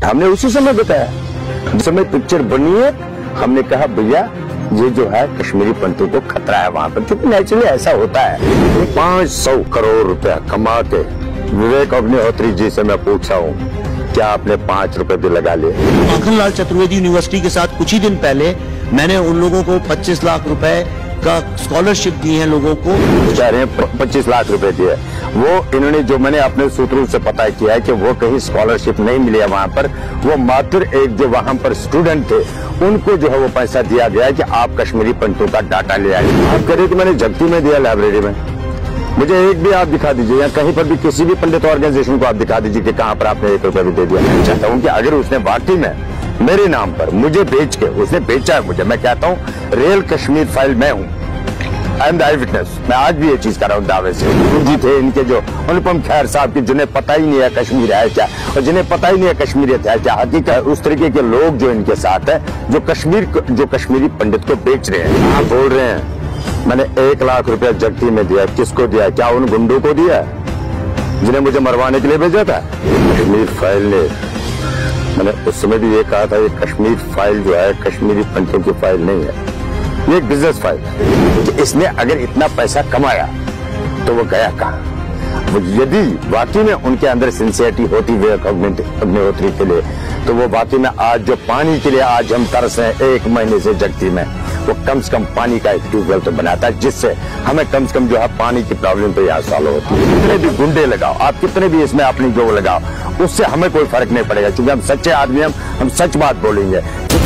हमने उसी समय बताया, जिस समय पिक्चर बनी है हमने कहा भैया ये जो है कश्मीरी पंडितों को खतरा है वहाँ पर, क्योंकि नेचुरली ऐसा होता है। 500 करोड़ रुपया कमा के विवेक अग्निहोत्री जी से मैं पूछा हूँ क्या आपने 5 रुपए भी लगा लिए? माखनलाल चतुर्वेदी यूनिवर्सिटी के साथ कुछ ही दिन पहले मैंने उन लोगों को 25 लाख रुपए का स्कॉलरशिप दी है लोगों को। जा रहे हैं 25 लाख रुपए दिए, वो इन्होंने जो मैंने अपने सूत्रों से पता किया है कि वो कहीं स्कॉलरशिप नहीं मिली है वहाँ पर, वो मात्र एक जो वहाँ पर स्टूडेंट थे उनको जो है वो पैसा दिया गया है कि आप कश्मीरी पंडितों का डाटा ले आए। आप कह रहे कि मैंने जगती में दिया लाइब्रेरी में, मुझे एक भी आप दिखा दीजिए या कहीं पर भी किसी भी पंडित ऑर्गेनाइजेशन को आप दिखा दीजिए कि कहाँ पर आपने 1 रुपया भी दे दिया। मैं चाहता हूँ कि अगर उसने वाकई में मेरे नाम पर मुझे बेच के उसने बेचा है मुझे, मैं कहता हूँ रियल कश्मीर फाइल मैं हूँ, I am the eyewitness. मैं आज भी ये चीज कर रहा हूँ दावे से। जी थे इनके जो अनुपम खेर साहब की, जिन्हें पता ही नहीं है कश्मीर है क्या और जिन्हें पता ही नहीं है कश्मीरियत है क्या, हकीकत उस तरीके के लोग जो इनके साथ है जो कश्मीरी पंडित को बेच रहे हैं। आप बोल रहे हैं मैंने 1 लाख रुपया जगती में दिया, किसको दिया? क्या उन गुंडों को दिया जिन्हें मुझे मरवाने के लिए भेजा था? कश्मीर फाइल ने, मैंने उस समय भी ये कहा था ये कश्मीर फाइल जो है कश्मीरी पंडितों की फाइल नहीं है, ये एक बिजनेस फाइल है। इसने अगर इतना पैसा कमाया तो वो गया कहाँ? यदि वाकई में उनके अंदर सिंसियरिटी होती विवेक अग्निहोत्री के लिए, तो वो वाकई में आज जो पानी के लिए आज हम तरस हैं 1 महीने से जगती में, वो कम से कम पानी का एक ट्यूबवेल तो बनाता है जिससे हमें कम से कम जो है पानी की प्रॉब्लम तो यहाँ सॉल्व होती है। कितने भी गुंडे लगाओ आप, कितने भी इसमें अपनी जो लगाओ, उससे हमें कोई फर्क नहीं पड़ेगा क्योंकि हम सच्चे आदमी, हम सच बात बोलेंगे।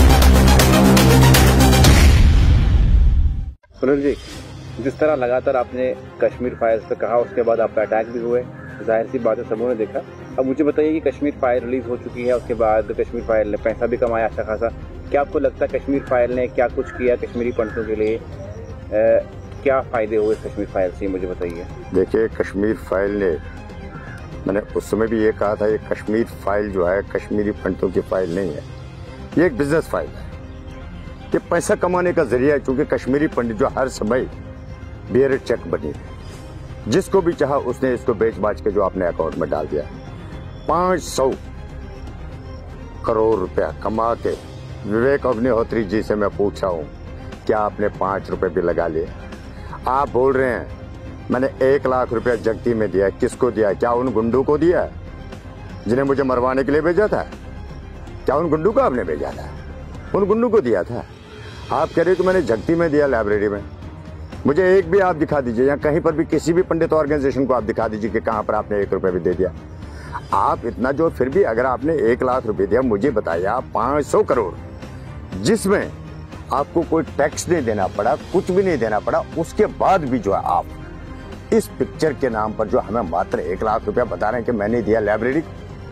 सुनील जी, जिस तरह लगातार आपने कश्मीर फाइल्स पे कहा उसके बाद आप पे अटैक भी हुए, जाहिर सी बात है सबों ने देखा। अब मुझे बताइए कि कश्मीर फाइल रिलीज हो चुकी है, उसके बाद कश्मीर फाइल ने पैसा भी कमाया अच्छा खासा, क्या आपको लगता है कश्मीर फाइल ने क्या कुछ किया कश्मीरी पंडितों के लिए? क्या फायदे हुए कश्मीर फाइल से, मुझे बताइए। देखिए कश्मीर फाइल ने, मैंने उस समय भी ये कहा था ये कश्मीर फाइल जो है कश्मीरी पंडितों की फाइल नहीं है, ये एक बिजनेस फाइल है, ये पैसा कमाने का जरिया है। क्योंकि कश्मीरी पंडित जो हर समय बियर चेक बनी, जिसको भी चाहा उसने इसको बेच बाच के जो अपने अकाउंट में डाल दिया। 500 करोड़ रुपया कमा के विवेक अग्निहोत्री जी से मैं पूछा हूँ क्या आपने 5 रुपए भी लगा लिए? आप बोल रहे हैं मैंने 1 लाख रुपया जगती में दिया, किसको दिया? क्या उन गुंडों को दिया जिन्हें मुझे मरवाने के लिए भेजा था? क्या उन गुंडों को आपने भेजा था? उन गुंडों को दिया था। आप कह रहे हो कि मैंने जगती में दिया लाइब्रेरी में, मुझे एक भी आप दिखा दीजिए या कहीं पर भी किसी भी पंडित ऑर्गेनाइजेशन को आप दिखा दीजिए कि कहां पर आपने 1 रुपया भी दे दिया। आप इतना जो फिर भी अगर आपने 1 लाख रुपए दिया, मुझे बताइए आप 500 करोड़ जिसमें आपको कोई टैक्स नहीं देना पड़ा, कुछ भी नहीं देना पड़ा, उसके बाद भी जो है आप इस पिक्चर के नाम पर जो हमें मात्र 1 लाख रुपया बता रहे हैं कि मैंने दिया लाइब्रेरी।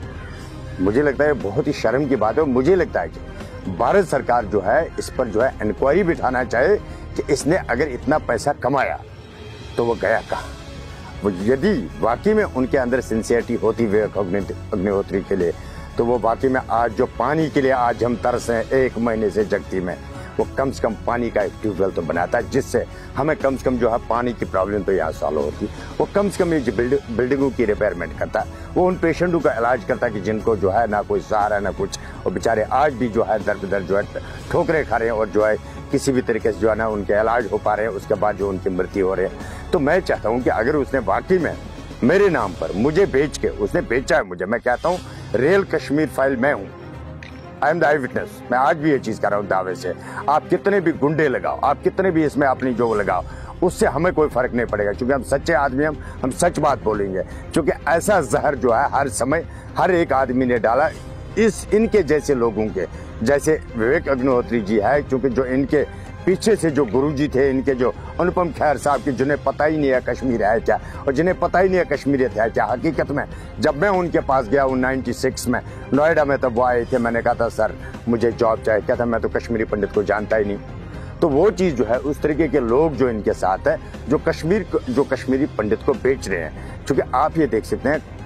मुझे लगता है बहुत ही शर्म की बात है। मुझे लगता है कि भारत सरकार जो है इस पर जो है इंक्वायरी बिठाना चाहे कि इसने अगर इतना पैसा कमाया तो वो गया कहाँ? वो यदि वाकई में उनके अंदर सिंसियरिटी होती विवेक अग्निहोत्री के लिए, तो वो वाकई में आज जो पानी के लिए आज हम तरस हैं 1 महीने से जगती में, वो कम से कम पानी का एक ट्यूबवेल तो बनाता है जिससे हमें कम से कम जो है पानी की प्रॉब्लम तो यहाँ सॉल्व होती है। वो कम से कम ये बिल्डिंगों की रिपेयरमेंट करता है, वो उन पेशेंटों का इलाज करता है कि जिनको जो है ना कोई सहारा ना कुछ, और बेचारे आज भी जो है दर बदर जो है ठोकरे खा रहे हैं और जो है किसी भी तरीके से जो है ना उनके इलाज हो पा रहे हैं, उसके बाद जो उनकी मृत्यु हो रही है। तो मैं चाहता हूँ कि अगर उसने वाकई में मेरे नाम पर मुझे बेच के उसने बेचा है मुझे, मैं कहता हूँ रियल कश्मीर फाइल मैं हूँ, I am the eyewitness. मैं आज भी ये चीज कर रहा हूँ दावे से। आप कितने भी गुंडे लगाओ, आप कितने भी इसमें अपनी जो लगाओ, उससे हमें कोई फर्क नहीं पड़ेगा क्योंकि हम सच्चे आदमी, हम सच बात बोलेंगे। क्योंकि ऐसा जहर जो है हर समय हर एक आदमी ने डाला इनके जैसे लोगों के, जैसे विवेक अग्निहोत्री जी है, क्योंकि जो इनके पीछे से जो गुरुजी थे, इनके जो अनुपम खेर साहब की, जिन्हें पता ही नहीं है कश्मीर है क्या और जिन्हें पता ही नहीं है कश्मीरियत है क्या। हकीकत में जब मैं उनके पास गया 96 में नोएडा में, तब वो आए थे, मैंने कहा था सर मुझे जॉब चाहिए, कहता मैं तो कश्मीरी पंडित को जानता ही नहीं। तो वो चीज जो है उस तरीके के लोग जो इनके साथ है जो कश्मीरी पंडित को बेच रहे हैं। क्योंकि आप ये देख सकते हैं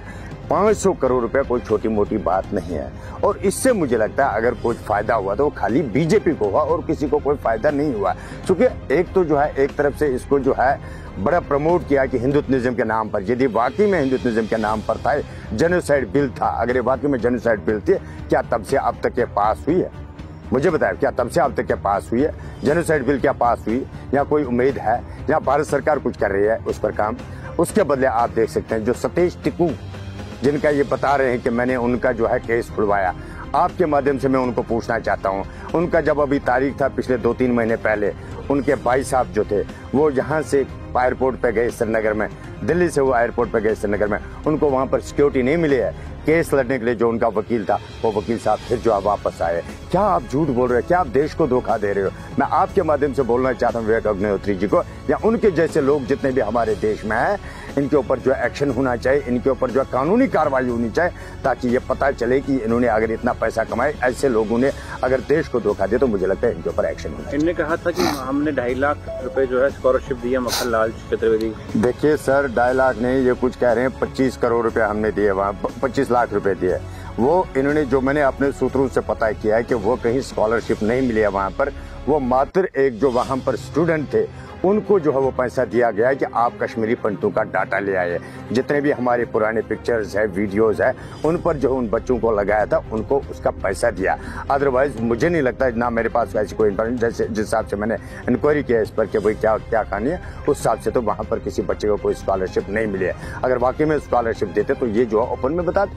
500 करोड़ रुपए कोई छोटी मोटी बात नहीं है। और इससे मुझे लगता है अगर कुछ फायदा हुआ तो वो खाली बीजेपी को हुआ और किसी को कोई फायदा नहीं हुआ। क्योंकि एक तो जो है एक तरफ से इसको जो है बड़ा प्रमोट किया कि हिंदुत्वनिज्म के नाम पर, यदि वाकई में हिंदुत्वनिज्म के नाम पर था, जेनोसाइड बिल था, अगर ये वाकई में जेनोसाइड बिल थी, क्या तब से अब तक ये पास हुई है? मुझे बताया क्या तब से अब तक क्या पास हुई है? जेनोसाइड बिल क्या पास हुई? या कोई उम्मीद है? या भारत सरकार कुछ कर रही है उस पर काम? उसके बदले आप देख सकते हैं जो सतीश टिकू, जिनका ये बता रहे हैं कि मैंने उनका जो है केस खुलवाया, आपके माध्यम से मैं उनको पूछना चाहता हूं, उनका जब अभी तारीख था पिछले 2-3 महीने पहले, उनके भाई साहब जो थे वो यहाँ से एयरपोर्ट पे गए श्रीनगर में, दिल्ली से वो एयरपोर्ट पे गए श्रीनगर में, उनको वहां पर सिक्योरिटी नहीं मिली है। केस लड़ने के लिए जो उनका वकील था, वो वकील साहब फिर जो आप वापस आए। क्या आप झूठ बोल रहे हो? क्या आप देश को धोखा दे रहे हो? मैं आपके माध्यम से बोलना चाहता हूँ विवेक अग्निहोत्री जी को, या उनके जैसे लोग जितने भी हमारे देश में हैं, इनके ऊपर जो है एक्शन होना चाहिए, इनके ऊपर जो है कानूनी कार्रवाई होनी चाहिए, ताकि ये पता चले कि इन्होंने अगर इतना पैसा कमाए, ऐसे लोगों ने अगर देश को धोखा दिया, तो मुझे लगता है इनके ऊपर एक्शन होना चाहिए। इन्होंने कहा था कि हमने 2.5 लाख रुपए जो है स्कॉलरशिप दिया मक्खन लाल चतुर्वेदी। देखिए सर, 2.5 लाख नहीं, ये कुछ कह रहे हैं 25 करोड़ रुपए हमने दिए, वहाँ 25 लाख रुपए दिए। वो इन्होंने, जो मैंने अपने सूत्रों से पता किया है कि वो कहीं स्कॉलरशिप नहीं मिली है वहाँ पर, वो मात्र एक जो वहाँ पर स्टूडेंट थे उनको जो है वो पैसा दिया गया है कि आप कश्मीरी पंडितों का डाटा ले आए। जितने भी हमारे पुराने पिक्चर्स है, वीडियोस है, उन पर जो उन बच्चों को लगाया था उनको उसका पैसा दिया। अदरवाइज मुझे नहीं लगता, ना मेरे पास ऐसी कोई इन्फॉर्मेशन, जैसे जिस हिसाब से मैंने इंक्वायरी किया इस पर कि भाई क्या क्या कहानी है, उस हिसाब से तो वहाँ पर किसी बच्चे को कोई स्कॉलरशिप नहीं मिली है। अगर वाकई में स्कॉलरशिप देते तो ये जो है ओपन में बता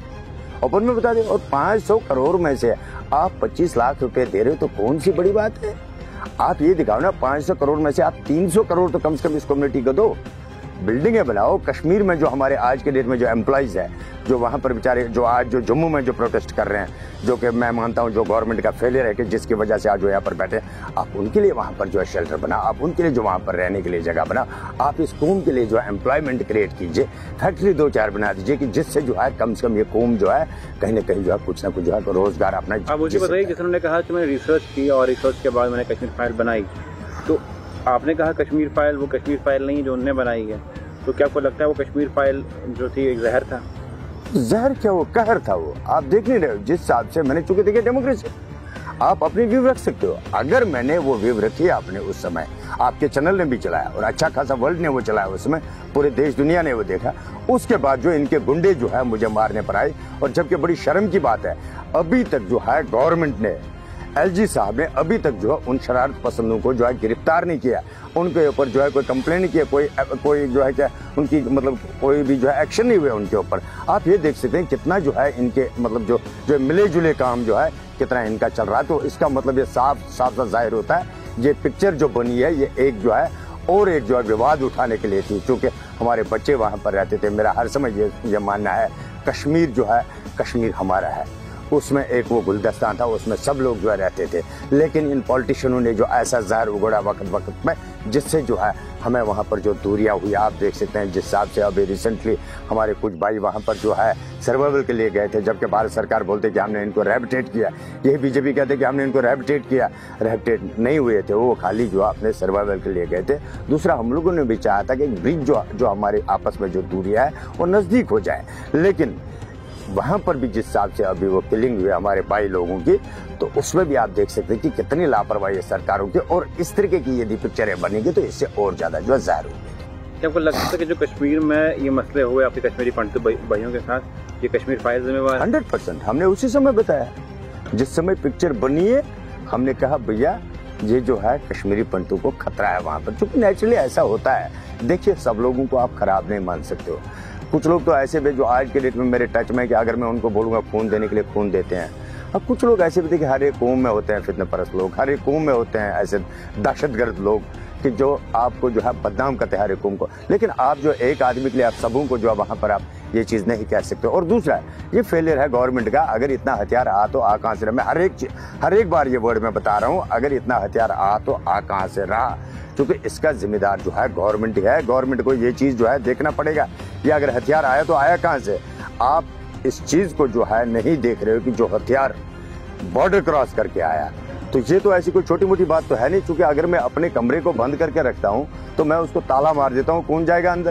दे। और 500 करोड़ में से आप 25 लाख रुपए दे रहे हो तो कौन सी बड़ी बात है? आप ये दिखाओ ना, 500 करोड़ में से आप 300 करोड़ तो कम से कम इस कम्युनिटी को दो। बिल्डिंगें बनाओ। कश्मीर में जो हमारे आज के डेट में जो एम्प्लॉइज है, जो वहाँ पर बेचारे, जो आज जो जम्मू में जो प्रोटेस्ट कर रहे हैं, जो कि मैं मानता हूँ जो गवर्नमेंट का फेलियर है कि जिसकी वजह से आज वो यहाँ पर बैठे, आप उनके लिए वहाँ पर जो है शेल्टर बना, आप उनके लिए जो वहाँ पर रहने के लिए जगह बना, आप इस कौम के लिए जो है एम्प्लॉयमेंट क्रिएट कीजिए, फैक्ट्री 2-4 बना दीजिए, कि जिससे जो है कम से कम ये कौम जो है कहीं ना कहीं जो है कुछ ना कुछ जो है रोजगार अपना। आप मुझे बताइए, जिसने कहा कि मैंने रिसर्च की और रिसर्च के बाद मैंने कश्मीर फाइल बनाई, तो आपने कहा कश्मीर फाइल वो कश्मीर फाइल नहीं जो उन्होंने बनाई है, तो क्या आपको लगता है वो कश्मीर फाइल जो थी एक जहर था? जहर क्या, वो कहर था। वो आप देख नहीं रहे हो जिस हिसाब से मैंने, चूंकि देखिए डेमोक्रेसी, आप अपनी व्यू रख सकते हो। अगर मैंने वो व्यू रखी आपने उस समय, आपके चैनल ने भी चलाया और अच्छा खासा वर्ल्ड ने वो चलाया उस समय, पूरे देश दुनिया ने वो देखा, उसके बाद जो इनके गुंडे जो है मुझे मारने पर आए, और जबकि बड़ी शर्म की बात है अभी तक जो है गवर्नमेंट ने, एलजी साहब ने अभी तक जो है उन शरारत पसंदों को जो है गिरफ्तार नहीं किया, उनके ऊपर जो है कोई कंप्लेन नहीं किया, कोई जो है क्या उनकी मतलब कोई भी जो है एक्शन नहीं हुआ उनके ऊपर। आप ये देख सकते हैं कितना जो है इनके मतलब जो मिले जुले काम जो है कितना इनका चल रहा है। तो इसका मतलब ये साफ साफ जाहिर होता है ये पिक्चर जो बनी है ये एक जो है और एक जो है विवाद उठाने के लिए थी, क्योंकि हमारे बच्चे वहाँ पर रहते थे। मेरा हर समय ये मानना है कश्मीर जो है, कश्मीर हमारा है, उसमें एक वो गुलदस्ता था, उसमें सब लोग जो है रहते थे। लेकिन इन पॉलिटिशियनों ने जो ऐसा जहर उगड़ा वक्त में, जिससे जो है हमें वहाँ पर जो दूरियां हुई, आप देख सकते हैं जिस हिसाब से अभी रिसेंटली हमारे कुछ भाई वहाँ पर जो है सर्वाइवल के लिए गए थे, जबकि भारत सरकार बोलते कि हमने इनको रिहैबिलिटेट किया, यही बीजेपी कहते कि हमने इनको रिहैबिलिटेट किया। रिहैबिलिटेट नहीं हुए थे, वो खाली जो अपने सर्वाइवल के लिए गए थे। दूसरा, हम लोगों ने भी चाहा था कि ब्रिज जो हमारे आपस में जो दूरियां है वो नज़दीक हो जाए, लेकिन वहां पर भी जिस हिसाब से अभी वो किलिंग हुई हमारे भाई लोगों की, तो उसमें भी आप देख सकते हैं कि कितनी लापरवाही है सरकारों की। और इस तरीके की यदि पिक्चरें बनेगी तो इससे और ज्यादा जो है जहर होगी। क्या आपको लगता है कि जो कश्मीर में ये मसले हुए आपके कश्मीरी पंडित भाइयों के साथ, ये कश्मीर फाइल जिम्मेवार? 100% हमने उसी समय बताया, जिस समय पिक्चर बनी है हमने कहा भैया ये जो है कश्मीरी पंडितों को खतरा है वहां पर, क्योंकि नेचुरली ऐसा होता है। देखिए, सब लोगों को आप खराब नहीं मान सकते हो। कुछ लोग तो ऐसे भी जो आज के डेट में मेरे टच में, कि अगर मैं उनको बोलूंगा खून देने के लिए खून देते हैं। अब कुछ लोग ऐसे भी थे कि हर एक कौम में होते हैं फितने परस्त लोग, हर एक कौम में होते हैं ऐसे दहशतगर्द लोग कि जो आपको जो है बदनाम करते हैं हर एक कौम को। लेकिन आप जो एक आदमी के लिए आप सबों को जो है वहां पर आप ये चीज नहीं कह सकते। और दूसरा, ये फेलियर है गवर्नमेंट का। अगर इतना हथियार आ तो आ कहां से रहा? मैं हर एक बार ये वर्ड में बता रहा हूँ, अगर इतना हथियार आ तो आ कहां से रहा? क्योंकि इसका जिम्मेदार जो है गवर्नमेंट ही है। गवर्नमेंट को ये चीज जो है देखना पड़ेगा, ये अगर हथियार आया तो आया कहां से। आप इस चीज को जो है नहीं देख रहे हो कि जो हथियार बॉर्डर क्रॉस करके आया, तो ये तो ऐसी कोई छोटी मोटी बात तो है नहीं। क्योंकि अगर मैं अपने कमरे को बंद करके रखता हूं तो मैं उसको ताला मार देता हूं, कौन जाएगा अंदर?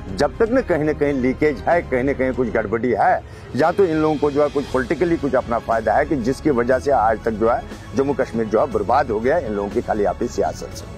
जब तक न कहीं लीकेज है, कहीं न कहीं कुछ गड़बड़ी है, या तो इन लोगों को जो है कुछ पॉलिटिकली कुछ अपना फायदा है कि जिसकी वजह से आज तक जो है जम्मू कश्मीर जो है बर्बाद हो गया इन लोगों की खाली आपकी सियासत से।